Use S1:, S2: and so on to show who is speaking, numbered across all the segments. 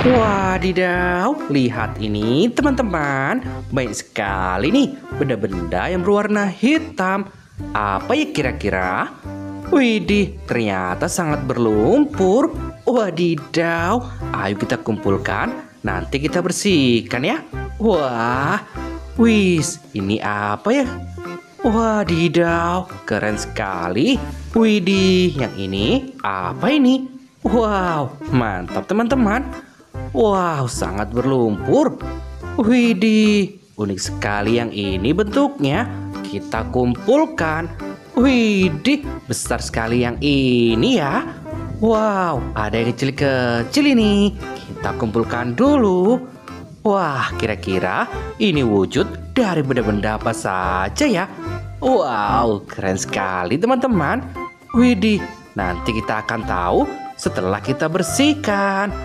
S1: Wadidaw, lihat ini teman-teman. Banyak sekali nih benda-benda yang berwarna hitam. Apa ya kira-kira? Widih, ternyata sangat berlumpur. Wadidaw, ayo kita kumpulkan. Nanti kita bersihkan ya. Wah, wis, ini apa ya? Wadidaw, keren sekali. Widih, yang ini apa ini? Wow, mantap teman-teman. Wow, sangat berlumpur. Widih, unik sekali yang ini bentuknya. Kita kumpulkan. Widih, besar sekali yang ini ya. Wow, ada yang kecil-kecil ini. Kita kumpulkan dulu. Wah, kira-kira ini wujud dari benda-benda apa saja ya? Wow, keren sekali teman-teman. Widih, nanti kita akan tahu setelah kita bersihkan.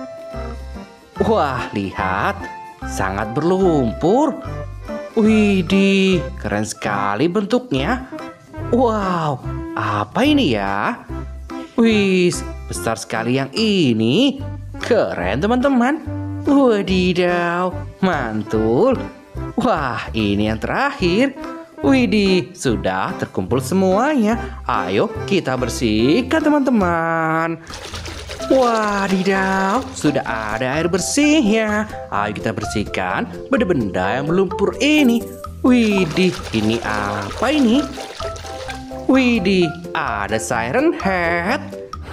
S1: Wah, lihat, sangat berlumpur. Widih, keren sekali bentuknya. Wow, apa ini ya? Wih, besar sekali yang ini. Keren teman-teman. Wadidaw, mantul. Wah, ini yang terakhir. Widih, sudah terkumpul semuanya. Ayo kita bersihkan teman-teman. Wadidaw, sudah ada air bersihnya. Ayo kita bersihkan benda-benda yang berlumpur ini. Widih, ini apa ini? Widih, ada siren head.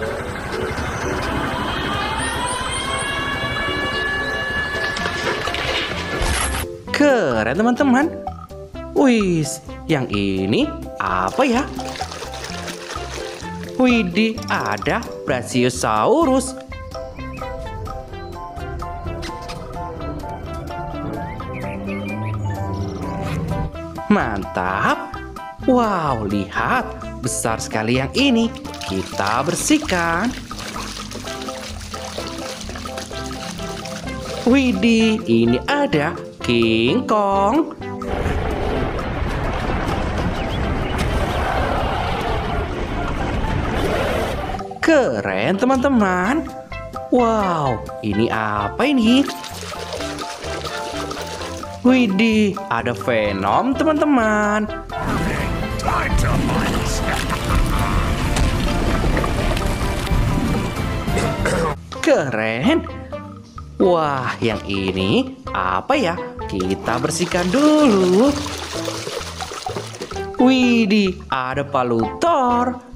S1: Keren teman-teman. Wis, yang ini apa ya? Widih, ada Brachiosaurus. Mantap. Wow, lihat, besar sekali yang ini. Kita bersihkan. Widih, ini ada King Kong. Keren teman-teman. Wow, ini apa ini? Widih, ada Venom teman-teman. Keren. Wah, yang ini apa ya? Kita bersihkan dulu. Widih, ada Palutor.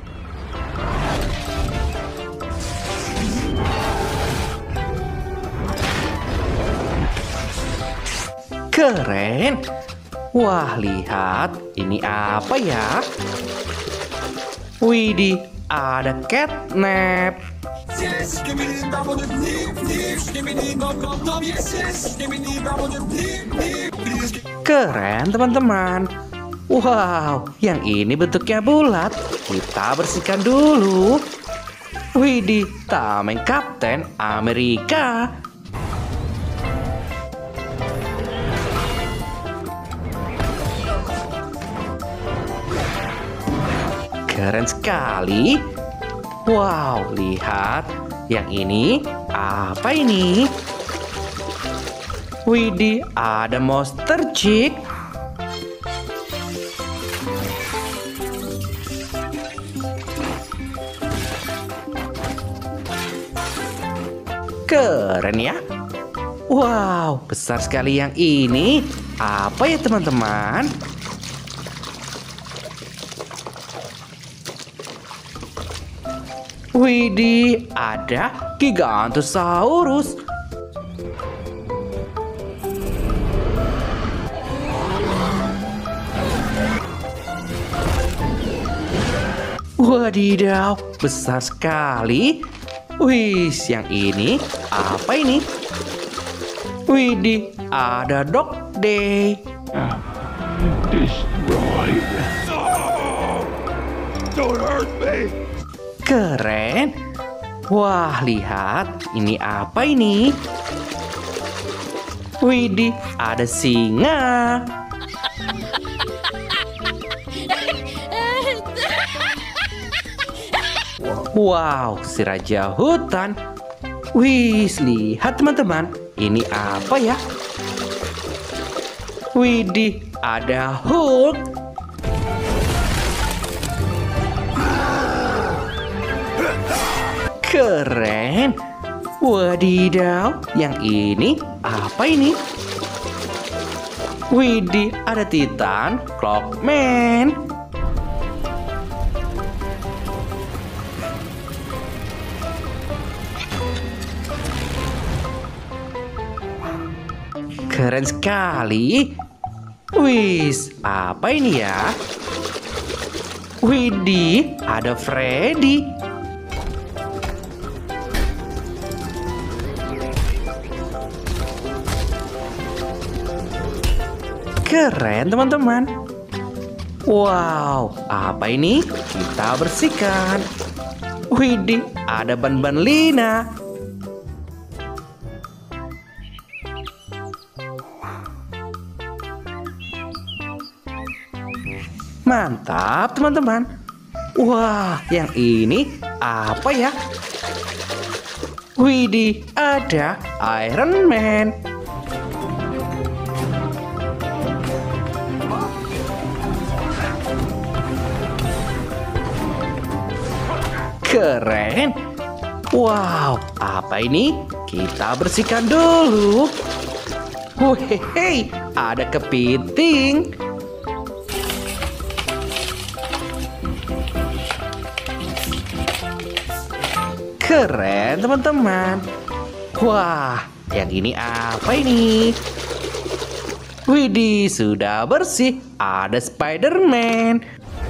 S1: Keren. Wah, lihat, ini apa ya? Widih, ada catnap. Keren teman-teman. Wow, yang ini bentuknya bulat. Kita bersihkan dulu. Widih, tameng Kapten Amerika. Keren sekali. Wow, lihat. Yang ini apa ini? Widih, ada Monster Chick. Keren ya. Wow, besar sekali yang ini. Apa ya teman-teman? Widih, ada Gigantosaurus. Wadidaw, besar sekali. Wih, yang ini apa ini? Widih, ada Dog Day.
S2: Destroyed. Don't hurt me.
S1: Keren. Wah, lihat, ini apa ini? Widih, ada singa. Wow, si raja hutan. Wih, lihat teman-teman, ini apa ya? Widih, ada Hulk. Keren. Wadidaw, yang ini apa ini? Widih, ada Titan Clockman. Keren sekali. Wis, apa ini ya? Widih, ada Freddy. Keren teman-teman. Wow, apa ini? Kita bersihkan. Widih, ada ban-ban Lina. Mantap teman-teman. Wah, yang ini apa ya? Widih, ada Iron Man. Keren. Wow, apa ini? Kita bersihkan dulu. Hehehe, ada kepiting. Keren teman-teman. Wah, yang ini apa ini? Widih, sudah bersih. Ada Spider-Man.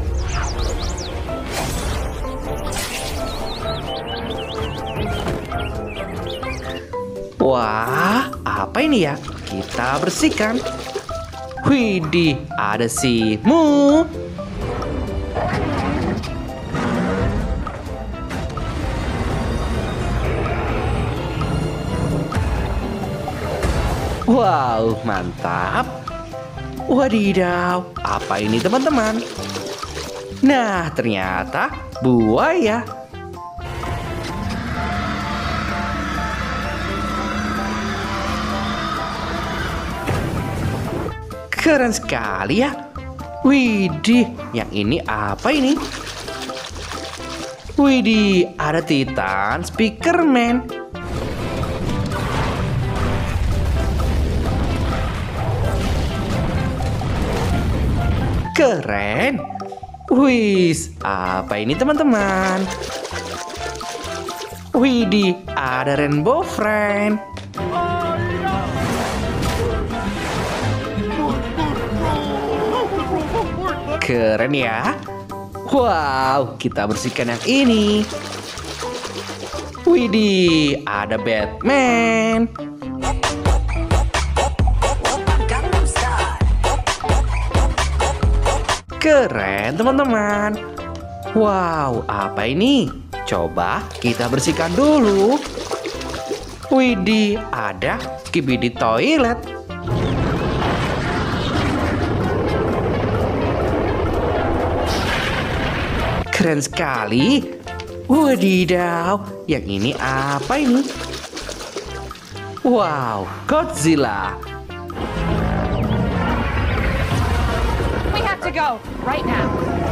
S1: Wah, apa ini ya? Kita bersihkan. Widih, ada Simu. Wow, mantap. Wadidaw, apa ini teman-teman? Nah, ternyata buaya. Keren sekali ya. Widih, yang ini apa ini? Widih, ada Titan Speakerman. Keren. Wis, apa ini teman-teman? Widih, ada Rainbow Friend. Keren ya. Wow, kita bersihkan yang ini. Widih, ada Batman. Keren teman-teman. Wow, apa ini? Coba kita bersihkan dulu. Widih, ada Skibidi Toilet. Keren sekali. Wadidaw, yang ini apa ini? Wow, Godzilla.
S2: To go right now.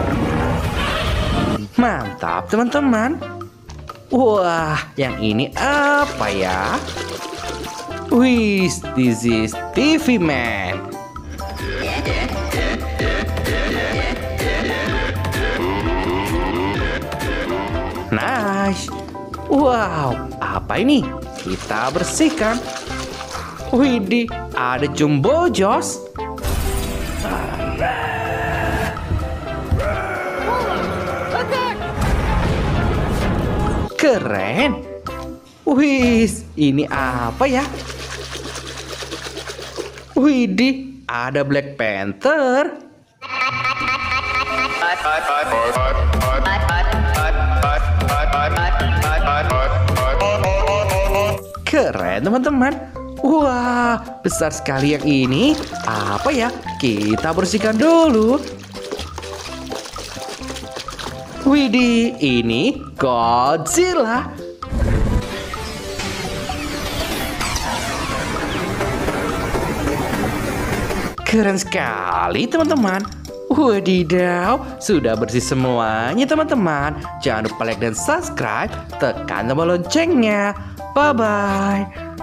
S1: Mantap teman-teman. Wah, yang ini apa ya? Wih, this is TV Man. Nice. Wow, apa ini? Kita bersihkan. Widih, ada Jumbo Josh. Keren. Wis, ini apa ya? Widih, ada Black Panther. Keren teman-teman. Wah, besar sekali yang ini. Apa ya? Kita bersihkan dulu. Widih, ini Godzilla. Keren sekali teman-teman. Wadidaw, sudah bersih semuanya teman-teman. Jangan lupa like dan subscribe, tekan tombol loncengnya. Bye-bye.